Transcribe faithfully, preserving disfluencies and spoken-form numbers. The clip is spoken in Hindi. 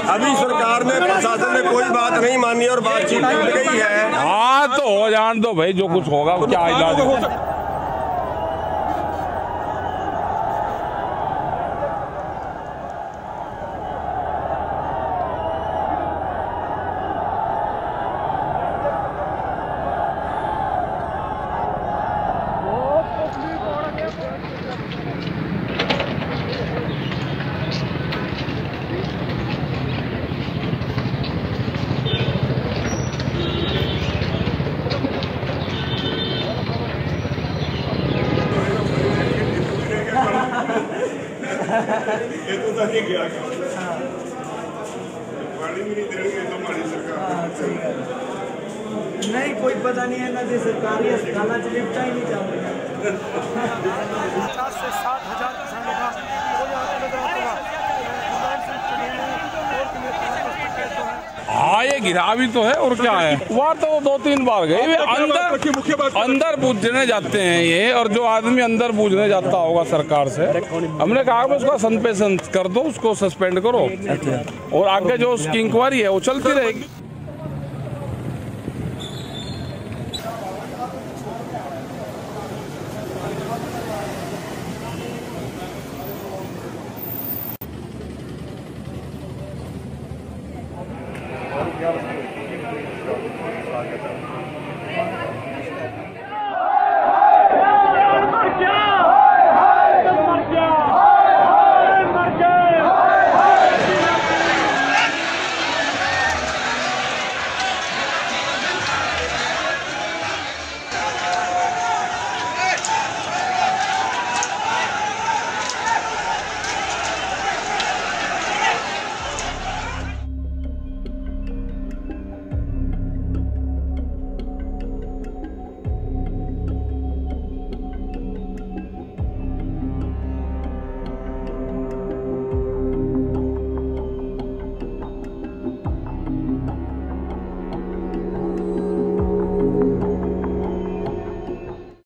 अभी सरकार ने, प्रशासन ने कोई बात नहीं मानी और बातचीत टूट गई है। हाँ तो हो जान दो भाई, जो कुछ होगा वो क्या इलाज है। ये तो नहीं गया पानी भी नहीं देंगे तो हमारी सरकार नहीं, कोई पता नहीं है ना कि सरकारी अस्पताल से निपटा ही नहीं चाहते। पचास से साठ हजार किसानों का हाँ ये गिरा भी तो है और क्या है। बार तो दो तीन बार गए वे अंदर अंदर पूछने जाते हैं ये, और जो आदमी अंदर पूछने जाता होगा सरकार से, हमने कहा उसका सस्पेंशन कर दो, उसको सस्पेंड करो और आगे जो उसकी इंक्वायरी है वो चलती रहेगी। स्वागत है।